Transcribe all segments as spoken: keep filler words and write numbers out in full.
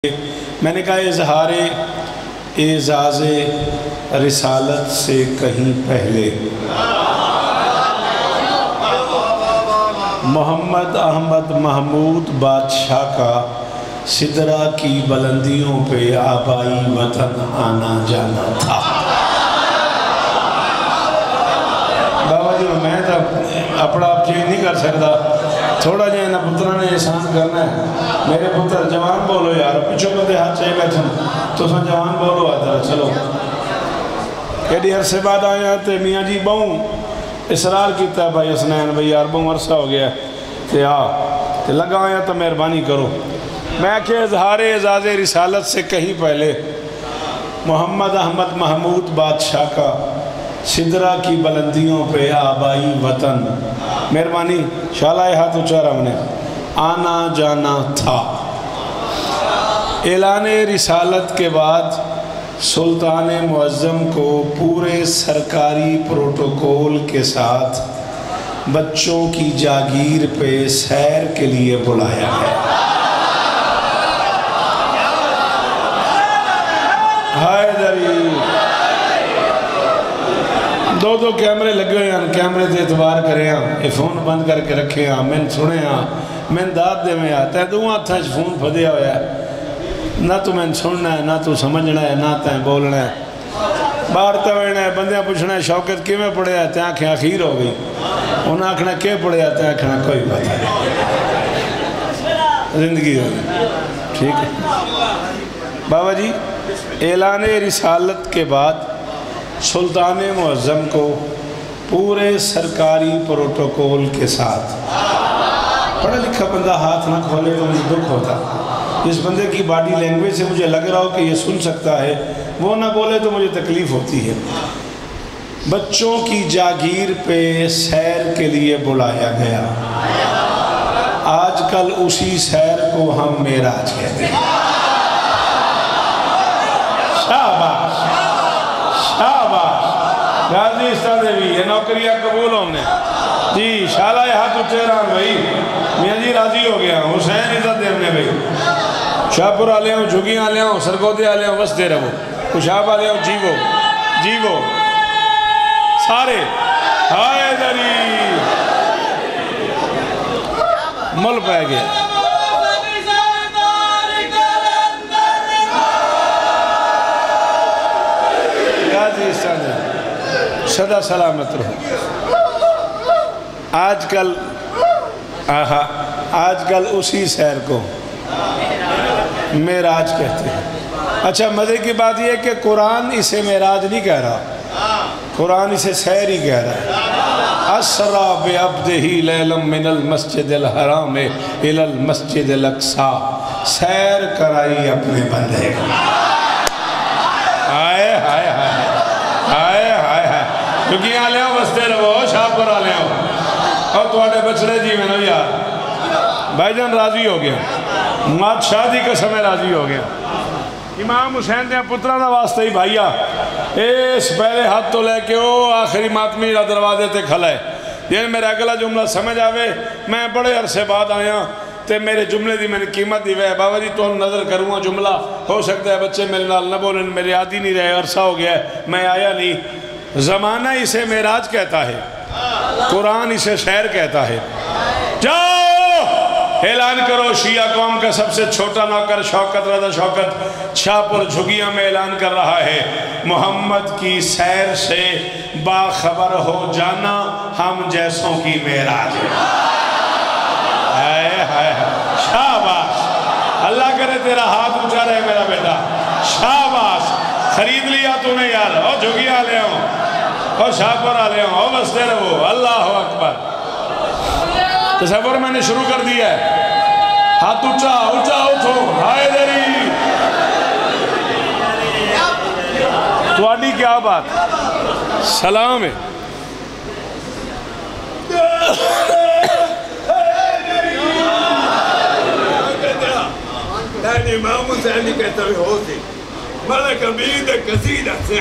میں نے کہا اظہار اعزاز رسالت سے کہیں پہلے محمد احمد محمود بادشاہ کا سدرہ کی بلندیوں پہ آبائی وطن آنا جانا تھا۔ بابا جی میں تو اپنا آپ چینج نہیں کر سکتا، تھوڑا جائے نا پترہ نے احسان کرنا ہے۔ میرے پتر جوان بولو یار، پیچھو بندے ہاتھ چاہے بیٹھن تو سن جوان بولو آتا ہے۔ چلو کہڑی عرصے بعد آیا تے میاں جی بہوں اصرار کیتا ہے بھائی حسنین بھائی یار بہوں عرصہ ہو گیا ہے تے آ تے لگا آیا تو مہربانی کرو۔ میں کہ اظہار اعزاز رسالت سے کہیں پہلے محمد احمد محمود بادشاہ کا سدرہ کی بلندیوں پہ آبائی وطن مہربانی شالہ ہاتھ اچھا رہا نے آنا جانا تھا۔ اعلان رسالت کے بعد سلطان معظم کو پورے سرکاری پروٹوکول کے ساتھ بچوں کی جاگیر پہ سیر کے لیے بلایا ہے۔ ہائے دری دو دو کیمرے لگے ہوئے ہیں، کیمرے تے اعتبار کرے ہیں، فون بند کر کے رکھے ہیں، میں سنے ہیں، میں داد دے میں آتا ہے، دو آتھا فون پھدیا ہویا ہے، نہ تو میں سننا ہے، نہ تو سمجھنا ہے، نہ تین بولنا ہے، باہر توڑنا ہے، بندیاں پوچھنا ہے شوکت کی میں پڑھے آتے ہیں، آنکھیں آخیر ہو گئی، انہیں آنکھنا کیا پڑھے آتے ہیں، آنکھنا کوئی بات ہے، زندگی ہو گئی، ٹھیک ہے۔ بابا جی اعلان رسالت کے بعد سلطان معظم کو پورے سرکاری پروٹوکول کے ساتھ پڑھا لکھا بندہ ہاتھ نہ کھولے تو مجھے دکھ ہوتا، اس بندے کی باڈی لینگویج سے مجھے لگ رہا ہو کہ یہ سن سکتا ہے، وہ نہ بولے تو مجھے تکلیف ہوتی ہے۔ بچوں کی جاگیر پہ سیر کے لیے بلایا گیا، آج کل اسی سیر کو ہم معراج کہتے ہیں۔ شاباش شاباش غازی استادے بھی یہ نوکریاں قبول ہوں نے جی شالہ ہاتھ اٹھے رہا بھائی میاں جی راضی ہو گیا حسین عزت دیونے بھائی شاہپور آلے ہوں جھگیاں آلے ہوں سرگودے آلے ہوں وستے رہو کشاب آلے ہوں جیوو جیوو سارے ہائے دری مل پہ گیا صدا سلامت رہو۔ آج کل آہا آج کل اسی سیر کو معراج کہتے ہیں۔ اچھا مزے کی بات یہ کہ قرآن اسے معراج نہیں کہہ رہا، قرآن اسے سیر ہی کہہ رہا ہے۔ اسرا بعبدہ لیلا من المسجد الحرام الی المسجد الاقصی، سیر کرائی اپنے بندے کا۔ آئے ہائے ہائے آئے ہائے ہائے کیونکہ آ لے ہوں بستے رہو شاہ پر آ لے ہوں اور تواڈے بچڑے جی میں نو یار بھائی جان راضی ہو گیا مات شادی کا سمے راضی ہو گیا۔ امام حسین دے پترہ دا واسطہ ہی بھائیا اس پہلے ہاتھ تو لے کے او آخری ماتمی را دروازے تے کھلا ہے دین میرا اگلا جملہ سمجھ آوے میں بڑے عرصے بعد آیا تے میرے جملے دی میں نے قیمت دی وے بابا جی تو نظر کروں جملہ ہو سکتا ہے بچے میرے نال نہ بولیں میرے عادی نہیں رہے عرصہ ہو گیا ہے میں آیا نہیں۔ زمانہ اسے معراج کہتا ہے، قرآن اسے سیر کہتا ہے۔ جاؤ اعلان کرو شیعہ قوم کا سب سے چھوٹا نوکر شوکت رضا شوکت شاہپور جھگیاں میں اعلان کر رہا ہے محمد کی سیر سے باخبر ہو جانا ہم جیسوں کی معراج ہے۔ ہائے ہائے شاباش اللہ کرے تیرا ہاتھ اونچا رہے میرا بیٹا شاباش خرید لیا تو نے یار او جھگیاں آ لے ہوں او شاہپور آ لے ہوں او بستے رہو اللہ اکبر۔ تصور میں نے شروع کر دیا ہے ہاتھ اونچا اونچا اٹھو ہائے دری تو آڈی کیا بات سلام ہے دانی امام حسینی کہتا بھی ہوتی ملک امید قصیدہ سے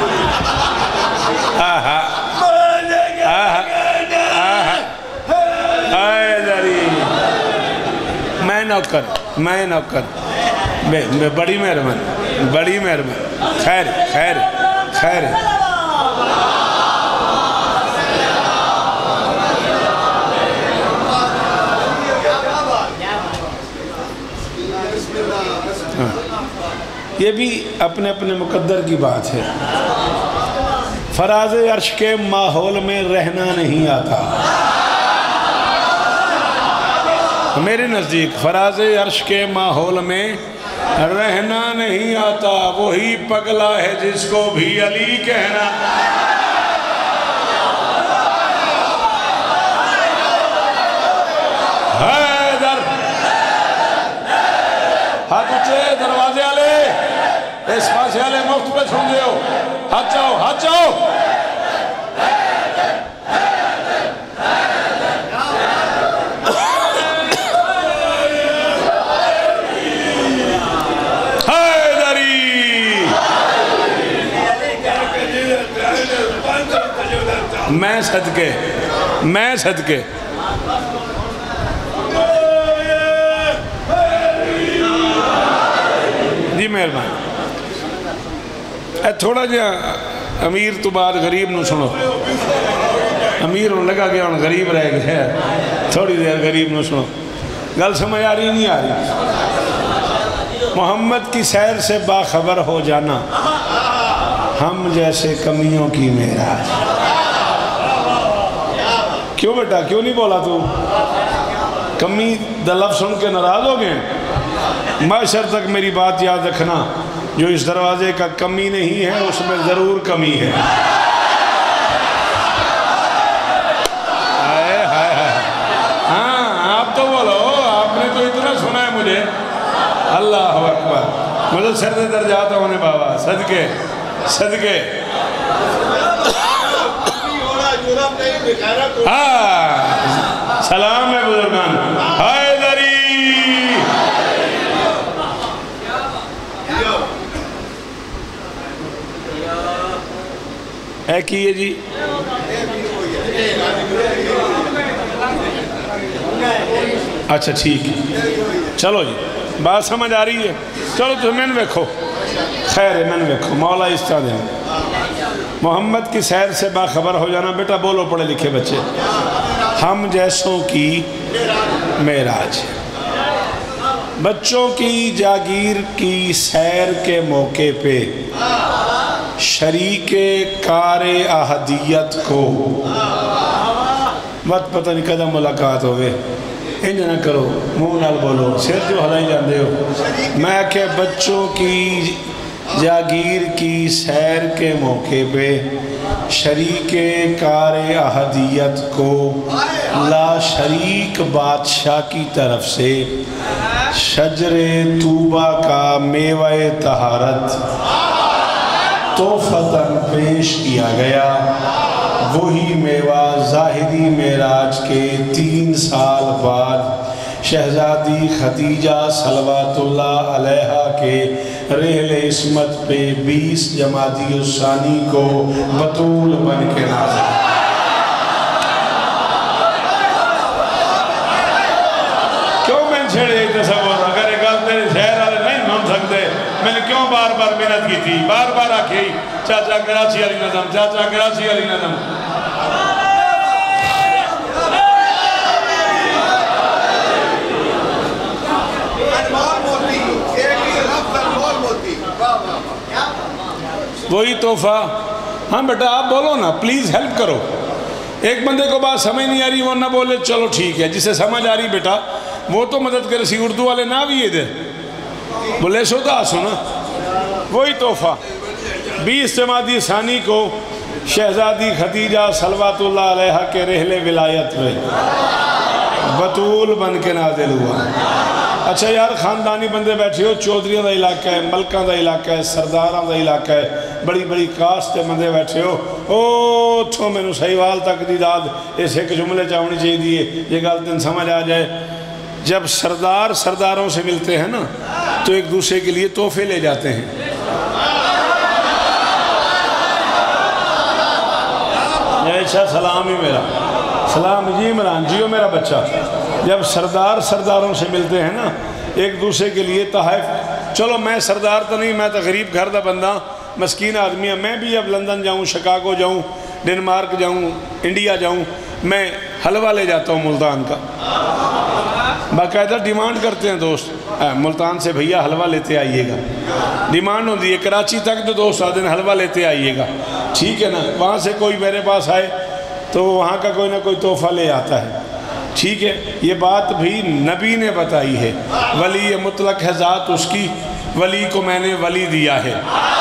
آہا آہا آہا آئے دری میں نوکر میں نوکر بڑی مہربانی بڑی مہربانی خیر خیر خیر یہ بھی اپنے اپنے مقدر کی بات ہے. فراز عرش کے ماحول میں رہنا نہیں آتا. میرے نزدیک فراز عرش کے ماحول میں رہنا نہیں آتا. وہی پگلا ہے جس کو بھی علی کہنا. حیدر ہاتھ اچھے دروازے والے اس پاسے والے مفت پہ چھوڑ دیو. ہاتھ چاہو ہاتھ چاہو. میں صدقے میں صدقے جی مہربان. اے تھوڑا جا امیر تو بعد غریب نو سنو. امیر ان لگا گیا ان غریب رہ گیا. تھوڑی دیر غریب نو سنو. گل سمجھ آ رہی نہیں آ رہی. محمد کی سیر سے باخبر ہو جانا ہم جیسے کمیوں کی معراج. کیوں بیٹا کیوں نہیں بولا تو؟ کمی دا لفظ سن کے ناراض ہو گئے. معاشر تک میری بات یاد رکھنا. جو اس دروازے کا کمی نہیں ہے اس میں ضرور کمی ہے. ہاں آپ تو بولو. آپ نے تو اتنا سنا ہے مجھے. اللہ اکبر. مجھے سر دے در جاتا ہونے بابا. صدقے صدقے. ہاں سلام ہے بزرگان. حیدری اے کیے جی. اچھا ٹھیک چلو جی بات سمجھ آ رہی ہے. چلو تو میں نے ویکھو خیر ہے. میں نے ویکھو مولا استاد ہیں. محمد کی سیر سے باخبر ہو جانا. بیٹا بولو پڑھے لکھے بچے. ہم جیسوں کی معراج. بچوں کی جاگیر کی سیر کے موقع پہ شریک کار احدیت کو مت پتہ نہیں قدم ملاقات ہوئے. انج نہ کرو منہ نال بولو. سر جو ہلائی جاندے ہو. میں کہ بچوں کی جاگیر کی سیر کے موقع پہ شریک کار احدیت کو لا شریک بادشاہ کی طرف سے شجر طوبہ کا میوہ طہارت تحفتاً پیش کیا گیا. وہی میوہ ظاہری معراج کے تین سال بعد شہزادی خدیجہ صلوات اللہ علیہا کے رحل عصمت پہ بیس جمادی الثانی کو بطول بن کے نازل. کیوں میں چھڑے تصور. اگر ایک گل تیرے شہر والے نہیں مان سکتے میں نے کیوں بار بار محنت کی تھی. بار بار آکھی چاچا کراچی علی نظم چاچا کراچی علی نظم. وہی تحفہ. ہاں بیٹا آپ بولو نا پلیز ہیلپ کرو. ایک بندے کو بات سمجھ نہیں آ رہی وہ نہ بولے چلو ٹھیک ہے. جسے سمجھ آ رہی بیٹا وہ تو مدد کرے. سی اردو والے نہ بھی یہ دے بولے سو دا سنا. وہی تحفہ بیس جمادی ثانی کو شہزادی خدیجہ صلوات اللہ علیہا کے رحل ولایت میں بطول بن کے نازل ہوا. اچھا یار خاندانی بندے بیٹھے ہو. چودھریوں دا علاقہ ہے, ملکاں دا علاقہ ہے, سرداراں دا علاقہ ہے, بڑی بڑی کاسٹ بندے بیٹھے ہو. او تھو میں نو سہیوال تک دی داد اس ایک جملے چاہونی چاہیے دیئے یہ گل تین سمجھ آ جائے. جب سردار سرداروں سے ملتے ہیں نا تو ایک دوسرے کے لیے تحفے لے جاتے ہیں. اچھا سلام ہی میرا سلام جی عمران جیو میرا بچہ. جب سردار سرداروں سے ملتے ہیں نا ایک دوسرے کے لیے تحائف چلو میں سردار تو نہیں، میں تو غریب گھر دا بندہ مسکین آدمی ہے، میں بھی اب لندن جاؤں، شکاگو جاؤں، ڈنمارک جاؤں، انڈیا جاؤں، میں حلوہ لے جاتا ہوں ملتان کا، باقاعدہ ڈیمانڈ کرتے ہیں دوست ملتان سے بھیا حلوہ لیتے آئیے گا، ڈیمانڈ ہوتی ہے کراچی تک تو دوست آدھے حلوہ لیتے آئیے گا، ٹھیک ہے نا، وہاں سے کوئی میرے پاس آئے تو وہاں کا کوئی نہ کوئی تحفہ لے آتا ہے، ٹھیک ہے، یہ بات بھی نبی نے بتائی ہے، ولی مطلق ہے ذات اس کی، ولی کو میں نے ولی دیا ہے،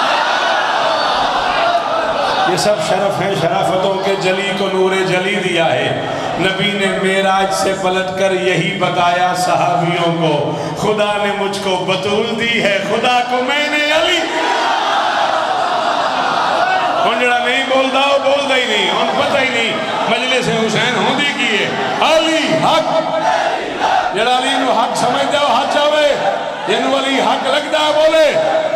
یہ سب شرف ہیں شرافتوں کے، جلی کو نور جلی دیا ہے، نبی نے معراج سے پلٹ کر یہی بتایا صحابیوں کو، خدا نے مجھ کو بطول دی ہے، خدا کو میں نے علی، ان جڑا نہیں بولتا وہ بولتا ہی نہیں، ان پتہ ہی نہیں مجلس حسین ہوندی کی ہے، علی حق، جڑا علی نو حق سمجھتا ہو حق چاہوے، جنو علی حق لگتا ہے بولے،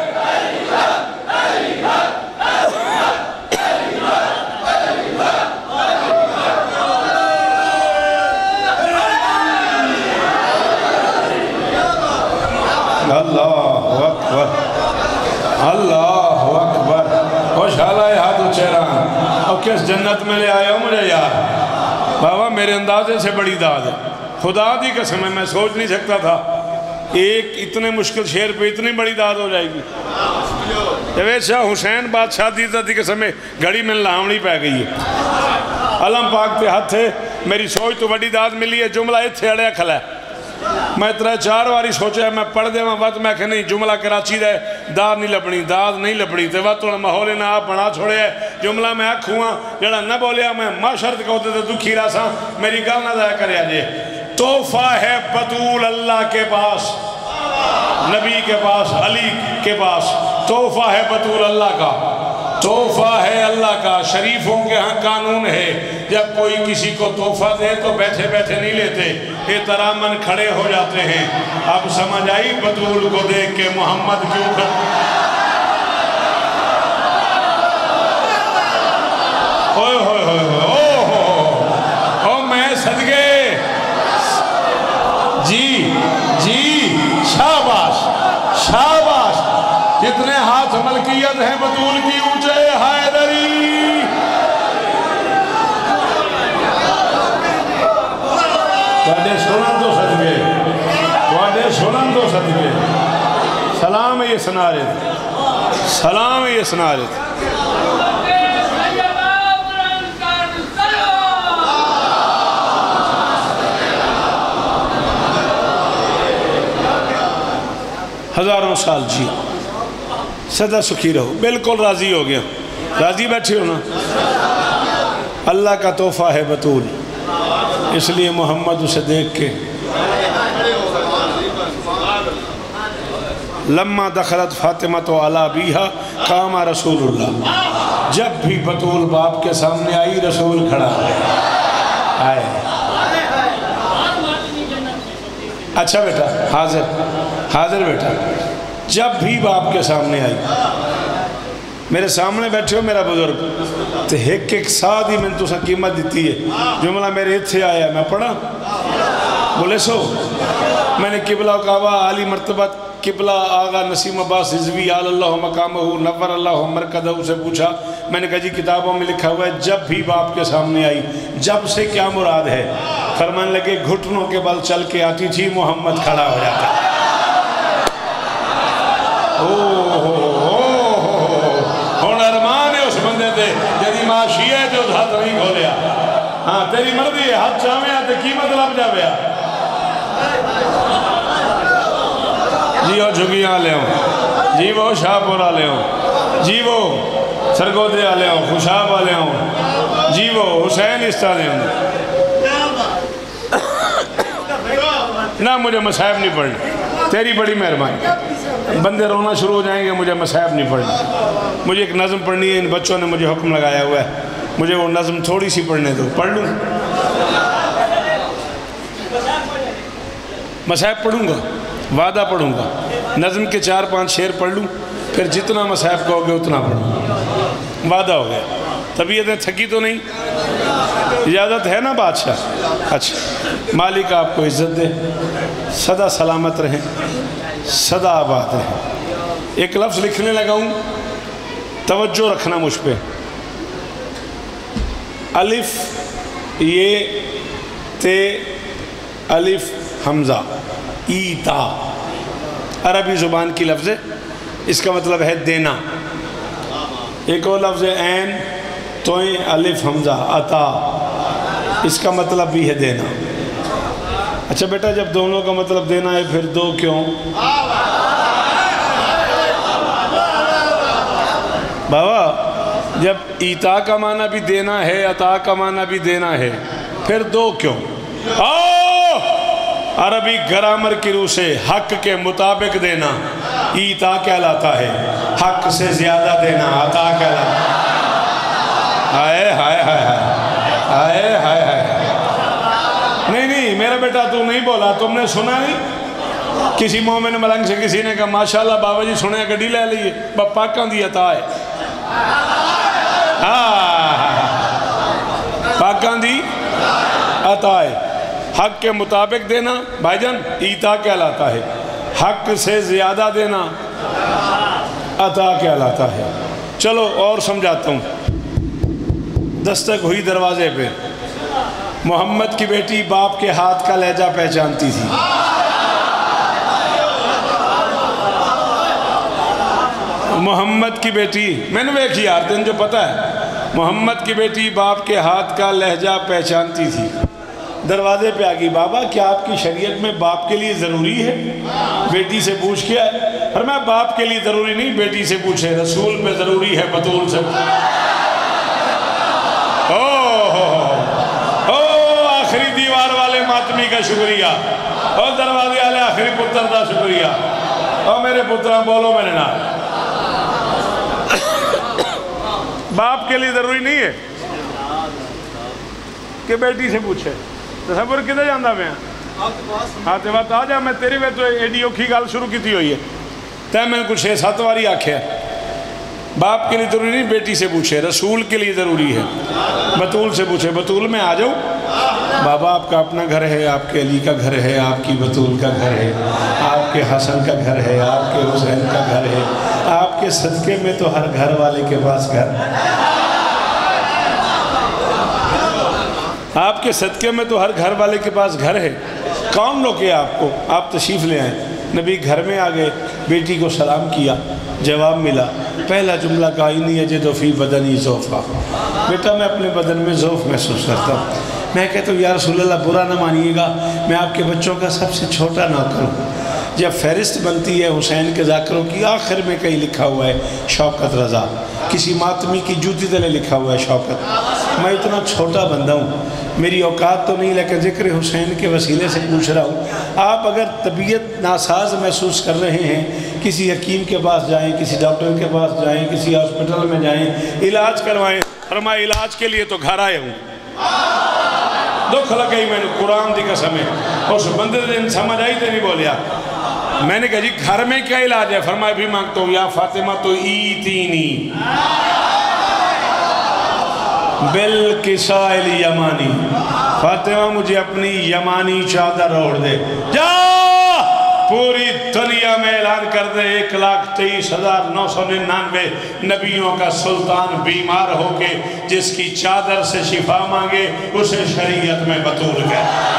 اللہ اکبر اللہ اکبر، خوشحالہ ہاتھ چہران، اور کس جنت میں لے آیا ہوں مجھے یار، بابا میرے اندازے سے بڑی داد ہے، خدا دی قسم ہے، میں سوچ نہیں سکتا تھا ایک اتنے مشکل شعر پہ اتنی بڑی داد ہو جائے گی، جوید شاہ حسین بادشاہ دی دی قسم ہے گھڑی میں لامڑی پہ گئی ہے، علم پاک پہ ہاتھ ہے، میری سوچ تو بڑی داد ملی ہے، جملہ اتھے اڑیا کھلا ہے، میں اتنا چار واری سوچا ہے میں پڑھ دے وقت میں کہ نہیں جملہ کراچی دے داد نہیں لبنی داد نہیں لبنی تے وقت انہوں محولے نہ آپ بنا چھوڑے ہے جملہ میں آکھ ہوا جڑا نہ بولیا میں معاشرت کو ہوتے تھے دکھی رہا سا میری گل نہ ضائع کرے آجے تحفہ ہے بطول اللہ کے پاس نبی کے پاس علی کے پاس تحفہ ہے بطول اللہ کا تحفہ ہے اللہ کا شریفوں کے ہاں قانون ہے جب کوئی کسی کو تحفہ دے تو بیٹھے بیٹھے نہیں لیتے احتراماً کھڑے ہو جاتے ہیں اب سمجھ آئی بطول کو دیکھ کے محمد کیوں کھڑے ہوئے ہوئے ہوئے ہوئے او میں صدقے جی جی شاباش شاباش جتنے ہاتھ ملکیت ہیں بطول کی اونچے حیدری توڑے سنن تو صدقے توڑے سنن تو صدقے سلام یہ سنارت سلام یہ سنارت ہزاروں سال جی سدا سکھی رہو بالکل راضی ہو گیا راضی بیٹھے ہو نا اللہ کا تحفہ ہے بطول اس لیے محمد اسے دیکھ کے لما دخلت فاطمہ تو علا بیہا قام رسول اللہ جب بھی بطول باپ کے سامنے آئی رسول کھڑا آئے اچھا بیٹا حاضر حاضر بیٹا جب بھی باپ کے سامنے آئی میرے سامنے بیٹھے ہو میرا بزرگ تو ایک ایک ساتھ ہی میں نے تو سا قیمت دیتی ہے جملہ میرے اتھے آیا میں پڑھا بولے سو میں نے قبلہ و کعبہ عالی مرتبت قبلہ آغا نسیم عباس حزوی آل اللہ مقامہ نور اللہ مرکدہ سے پوچھا میں نے کہا جی کتابوں میں لکھا ہوا ہے جب بھی باپ کے سامنے آئی جب سے کیا مراد ہے فرمان لگے گھٹنوں کے بل چل کے آتی تھی محمد کھڑا ہو جاتا ہون ارمان ہے اس بندے دے جدی معاشی ہے جو ہاتھ نہیں کھولیا ہاں تیری مردی ہے ہاتھ چاہویں آتے کی مطلب جاویا جی وہ جھگیاں لے ہوں جی وہ شاہپورہ لے ہوں جی وہ سرگودے آلے ہوں خوشاب آلے ہوں جی وہ حسین استا لے ہوں نہ مجھے مصائب نہیں پڑھنا تیری بڑی مہربانی بندے رونا شروع ہو جائیں گے مجھے مصائب نہیں پڑھنا مجھے ایک نظم پڑھنی ہے ان بچوں نے مجھے حکم لگایا ہوا ہے مجھے وہ نظم تھوڑی سی پڑھنے دو پڑھ لوں مصائب پڑھوں گا وعدہ پڑھوں گا نظم کے چار پانچ شعر پڑھ لوں پھر جتنا مصائب کہو گے اتنا پڑھوں وعدہ ہو گیا طبیعتیں تھکی تو نہیں اجازت ہے نا بادشاہ اچھا مالک آپ کو عزت دے سدا سلامت رہیں सदा आबाद रहे। एक लफ्ज़ लिखने लगा हूँ, तवज्जो रखना मुझ पे। अलिफ ये ते अलिफ हमज़ा ईता, अरबी ज़ुबान की लफ्ज़ है, इसका मतलब है देना। एक और लफ्ज़ है ऐन तोई अलिफ हमज़ा अता, इसका मतलब भी है देना। अच्छा बेटा, जब दोनों का मतलब देना है फिर दो क्यों? बाबा, जब ईता का माना भी देना है, अता का माना भी देना है, फिर दो क्यों? आओ, अरबी ग्रामर की रूह से हक के मुताबिक देना ईता कहलाता है, हक से ज्यादा देना अता कहलाता है। हाय हाय हाय हाय हाय हाय हाय। नहीं नहीं मेरा बेटा, तू नहीं बोला, तुमने सुना नहीं? किसी मोमिन मलंग से किसी ने कहा माशाल्लाह बाबा जी सुने गड्डी ले लीए, पाका दी अता है। पाका दी अता है, हक के मुताबिक देना भाईजान ईता कहलाता है, हक से ज़्यादा देना अता कहलाता है। चलो और समझाता हूँ। दस्तक हुई दरवाजे पे, मोहम्मद की बेटी बाप के हाथ का लहजा पहचानती थी। मोहम्मद की बेटी, मैंने देखी यार दिन जो पता है, मोहम्मद की बेटी बाप के हाथ का लहजा पहचानती थी। दरवाजे पे आ गई, बाबा क्या आपकी शरीयत में बाप के लिए ज़रूरी है? बेटी से पूछ के आए। और मैं बाप के लिए ज़रूरी नहीं, बेटी से पूछे, रसूल पे ज़रूरी है, बतूल से। ओ हो ओ आखिरी दीवार वाले मातमी का शुक्रिया, और दरवाजे वाले आखिरी पुत्र का शुक्रिया। और मेरे पुत्रा बोलो मेरे ना, बाप के लिए ज़रूरी नहीं है कि बेटी से पूछे। तसव्वुर किधर जाता मैं? हाँ तो बात आ जा, मैं तेरी वे तो एडी औखी गल शुरू की हुई है। तै मैंने कुछ छे सत्त बारी आख्या बाप के लिए ज़रूरी नहीं, बेटी से पूछे, रसूल के लिए ज़रूरी है, बतूल से पूछे। बतूल में आ जाओ बाबा, आपका अपना घर है, आपके अली का घर है, आपकी बतूल का घर है, आपके हसन का घर है, आपके हुसैन का घर है, आपके सदक़े में तो हर घर वाले के पास घर, आपके सदक़े में तो हर घर वाले के पास घर है। कौन रोके आपको? आप तशरीफ़ ले आए। नबी घर में आ गए, बेटी को सलाम किया, जवाब मिला। पहला जुमला कहा इन्नी अजिदु फ़ी बदनी ज़ौफ़ा, बेटा मैं अपने बदन में ज़ौफ़ महसूस करता हूँ। मैं कहता हूँ या रसूल अल्लाह बुरा ना मानिएगा, मैं आपके बच्चों का सबसे छोटा नौकर हूँ। जब फहरिस्त बनती है हुसैन के ज़ाकरों की, आखिर में कहीं लिखा हुआ है शौकत रज़ा, किसी मातमी की जूती तले लिखा हुआ है शौकत। मैं इतना छोटा बंदा हूँ, मेरी औकात तो नहीं, लेकिन ज़िक्र हुसैन के वसीले से पूछ रहा हूँ। आप अगर तबीयत नासाज महसूस कर रहे हैं, किसी हकीम के पास जाएँ, किसी डॉक्टर के पास जाएँ, किसी हॉस्पिटल में जाएँ, इलाज करवाएँ। फरमाया इलाज के लिए तो घर आए हूँ, दुख लग गई मैंने, कुरान की कसम है। उस बंदे दिन समझ आई तो नहीं बोलिया। मैंने कहा जी घर में क्या इलाज है? फरमाया भी मांगता हूँ या फातिमा तो ईतीनी बिल किसाइल यमानी, फातिमा मुझे अपनी यमानी चादर ओढ़ दे। जा पूरी दुनिया में ऐलान कर दे एक लाख तेईस हजार नौ सौ निन्यानवे नबियों का सुल्तान बीमार होके जिसकी चादर से शिफा मांगे उसे शरीयत में बतूल कर।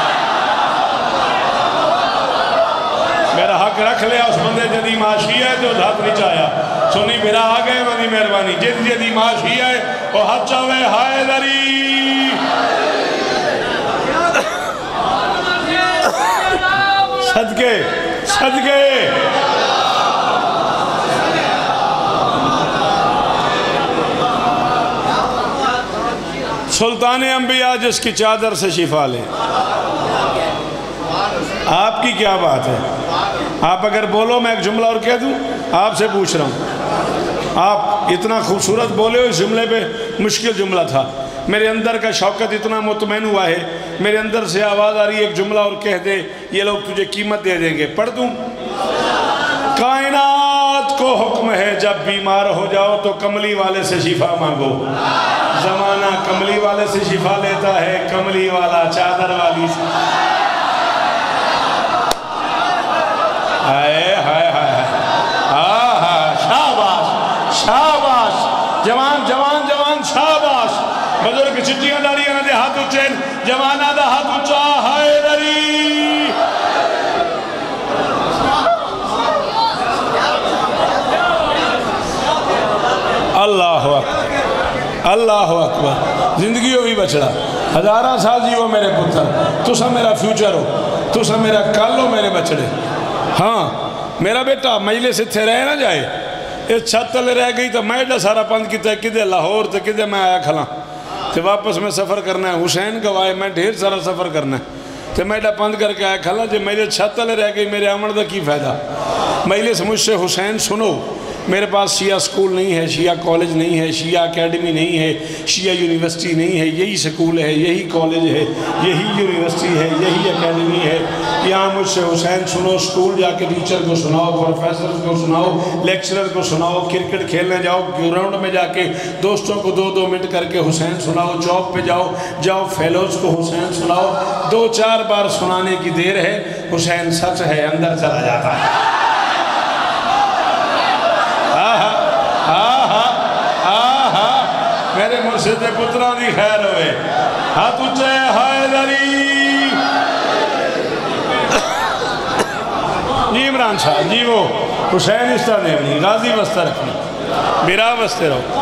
मेरा हक रख लिया उस बंदे जदी माशी है जो हाथ नहीं चाया सुनी मेरा आ गए वही मेहरबानी जिद जदी माशी है वो हाथ चावे हाय दरी। सदके सदके सुल्तान अंबिया जिसकी चादर से शिफा ले। आपकी क्या बात है? आप अगर बोलो मैं एक जुमला और कह दूं, आपसे पूछ रहा हूं। आप इतना खूबसूरत बोले हो, इस जुमले पे मुश्किल जुमला था। मेरे अंदर का शौकत इतना मुतमैन हुआ है, मेरे अंदर से आवाज़ आ रही है एक जुमला और कह दे, ये लोग तुझे कीमत दे देंगे। पढ़ दूं? कायनात को हुक्म है जब बीमार हो जाओ तो कमली वाले से शिफा मांगो। ज़माना कमली वाले से शिफा लेता है, कमली वाला चादर वाली से। ہائے ہائے ہائے ہاں ہاں شاباش شاباش جوان جوان جوان شاباش بزرگ چٹیاں ڈالیاں نہ دے ہاتھ اچھیں جوانہ دا ہاتھ اچھا حیدری اللہ اکبر اللہ اکبر زندگی ہو بھی بچڑا ہزارہ سال جیو میرے پتر تسا میرا فیوچر ہو تسا میرا کل ہو میرے بچڑے ہاں میرا بیٹا مجلے سے تھے رہے نہ جائے اس چھت تلے رہ گئی تو میں ایڈا سارا پند کیتا ہے کدے لاہور تو کدے میں آیا کھلا تو واپس میں سفر کرنا ہے حسین گوائے میں ڈھیر سارا سفر کرنا ہے تو میں ایڈا پند کر کے آیا کھلا جو میرے چھت تلے رہ گئی میرے عمر دا کی فائدہ مجلے سے مجھ سے حسین سنو میرے پاس شیعہ سکول نہیں ہے شیعہ کالج نہیں ہے شیعہ اکیڈمی نہیں ہے شیعہ یونیورسٹی نہیں ہے یہی سکول ہے یہی کالج ہے یہی یونیورسٹی ہے یہی اکیڈمی ہے یہاں مجھ سے حسین سنو سکول جا کے ٹیچر کو سناؤ پروفیسر کو سناؤ لیکچرر کو سناؤ کرکٹ کھیلنے جاؤ گراؤنڈ میں جا کے دوستوں کو دو دو منٹ کر کے حسین سناؤ چوک پہ جاؤ جاؤ فیلوز کو حسین سناؤ دو چار بار سنانے کی دیر ہے حسین سچ ہے اندر چلا جاتا ہے میرے مرشد پتران دی خیر ہوئے ہاتھ اچھے حیدری جی عمران شاہ جی وہ حسین اس طرح نہیں غازی بستہ رکھنی میرا بستے رہو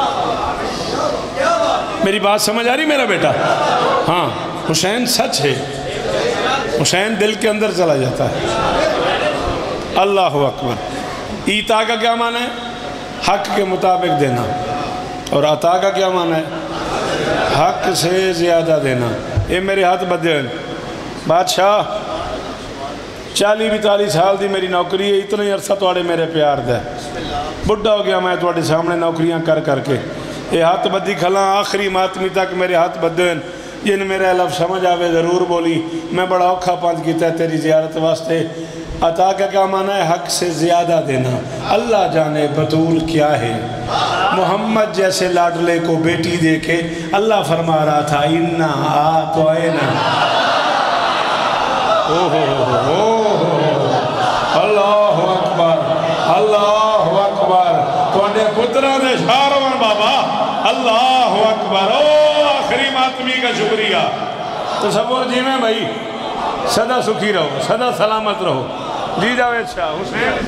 میری بات سمجھ آ رہی میرا بیٹا ہاں حسین سچ ہے حسین دل کے اندر چلا جاتا ہے اللہ اکبر ایتا کا کیا معنی ہے حق کے مطابق دینا اور عطا کا کیا معنی ہے حق سے زیادہ دینا یہ میرے ہاتھ بدے ہیں بادشاہ چالی بیتالی سال دی میری نوکری ہے اتنا ہی عرصہ توڑے میرے پیار دے بڑھا ہو گیا میں توڑے سامنے نوکریاں کر کر کے یہ ہاتھ بدی کھلا آخری ماتمی تک میرے ہاتھ بدے ہیں جن میرے لفظ سمجھ آوے ضرور بولی میں بڑا اوکھا پانچ کیتا ہے تیری زیارت واسطے عطا کا کیا معنی ہے حق سے زیادہ دینا اللہ جانے بطول کیا ہے محمد جیسے لاڈلے کو بیٹی دیکھے اللہ فرما رہا تھا اِنَّا آتوائنا اللہ اکبر اللہ اکبر توڑے پترہ دے شارون بابا اللہ اکبر او آخری ماتمی کا شکریہ تصور جی میں بھائی صدا سکھی رہو صدا سلامت رہو جی جاوید شاہ حسین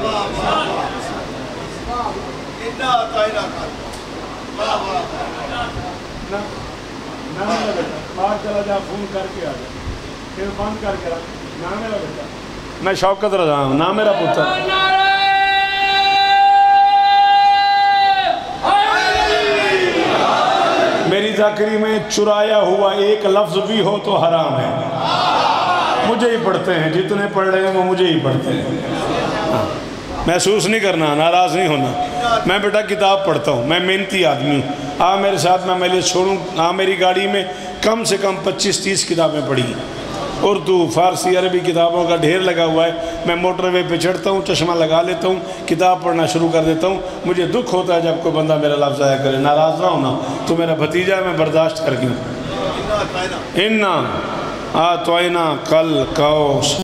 باہر چلا جا فون کر کے آجا پھر بند کر کے رکھ نہ میرا بیٹا میں شوکت رضا ہوں نہ میرا پتر میری ذاکری میں چرایا ہوا ایک لفظ بھی ہو تو حرام ہے مجھے ہی پڑھتے ہیں جتنے پڑھ رہے ہیں وہ مجھے ہی پڑھتے ہیں محسوس نہیں کرنا ناراض نہیں ہونا میں بیٹا کتاب پڑھتا ہوں میں محنتی آدمی ہوں آ میرے ساتھ میں میلے چھوڑوں آ میری گاڑی میں کم سے کم پچیس تیس کتابیں پڑھی اردو فارسی عربی کتابوں کا ڈھیر لگا ہوا ہے میں موٹر وے پہ چڑھتا ہوں چشمہ لگا لیتا ہوں کتاب پڑھنا شروع کر دیتا ہوں مجھے دکھ ہوتا ہے جب کوئی بندہ میرا لفظ آیا کرے ناراض نہ ہونا تو میرا بھتیجا ہے میں برداشت کر گیا اِنَّا آتوائنا کل کاؤ